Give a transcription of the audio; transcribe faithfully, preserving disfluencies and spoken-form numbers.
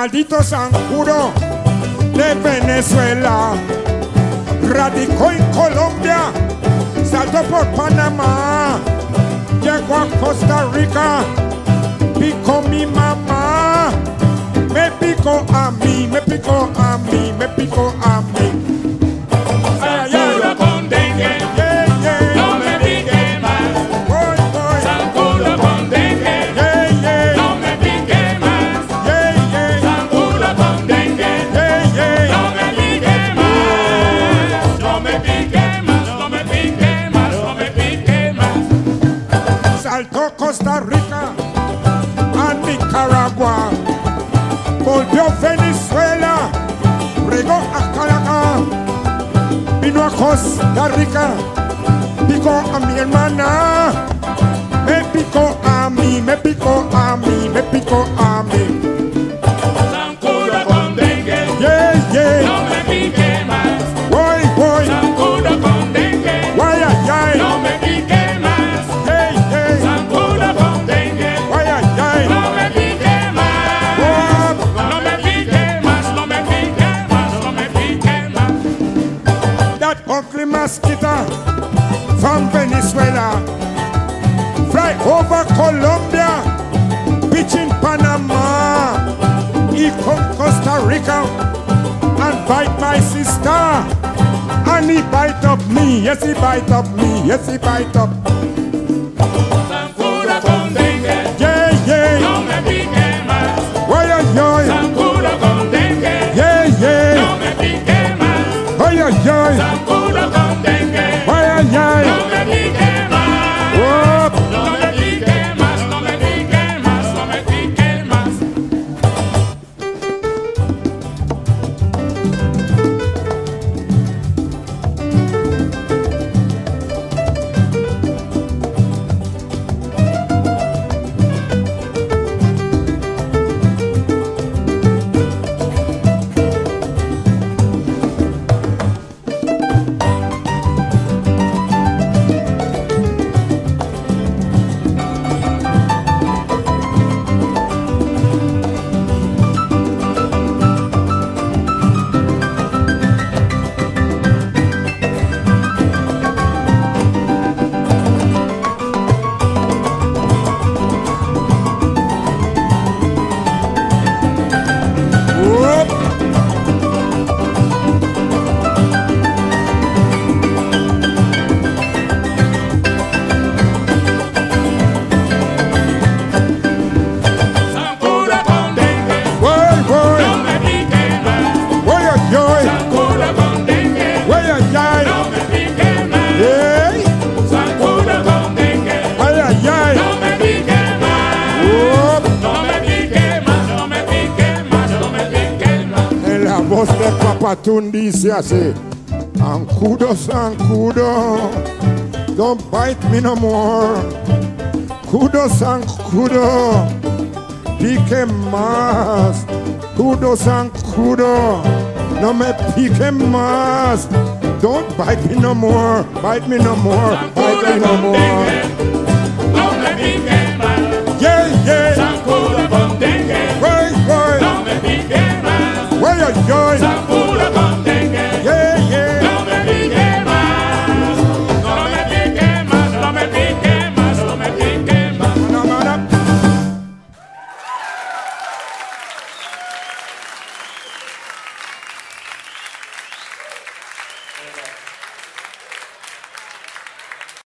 maldito zancudo de Venezuela. Radicó en Colombia, saltó por Panamá, llegó a Costa Rica, picó mi mamá. Me picó a mí, me picó a mí, me picó a mí. Zancudo con dengue, Yeah, yeah. no me pique más. Voy, voy. Zancudo con dengue, Yeah, yeah. no me pique más. Yeah, yeah. Zancudo con dengue, Yeah, yeah. no me pique más. No me pique más, no me pique más, no me pique más. Saltó Costa Rica a Nicaragua, volvió Venezuela, regó a Caracas, vino a Costa Rica, picó a mi hermana, me picó a mí, me picó a mí, me picó a mí. Zancudo con dengue, Yeah, yeah. no me pique más. Voy, voy. Zancudo con dengue, Guay, ay, ay. no me pique más. Yeah, yeah. Zancudo con dengue, Guay, ay, ay. no me pique más. Oh, No me pique más, no me pique más, no me pique más. that ugly mosquito from Venezuela fly over Colombia, pitch in Panama, he come Costa Rica and bite my sister, and he bite up me, yes he bite up me, yes he bite up. Zancudo con dengue, Yeah, yeah. no me pique más. Oy, oy, oy. Zancudo con dengue, Yeah, yeah. no me pique más. Oy, oy, oy. Zancudo con dengue, Oy, oy, oy. no me pique más. Oh, No me pique más, no me pique más, no me pique más. whoop. Zancudo con dengue, Voy, voy. no me pique más. Oy, oy, oy. Zancudo con dengue, Oy, ay, ay. no me pique más. Hey. Zancudo con dengue, Ay, ay, ay. no me pique más. Whoop. No me pique más, no me pique más, no me pique más. En la voz de Papatún dice así: Zancudo, zancudo, don't bite me no more. Cudo, zancudo, pique más. Cudo, zancudo, no me pique más. Don't bite me no more, bite me no more, bite me no more.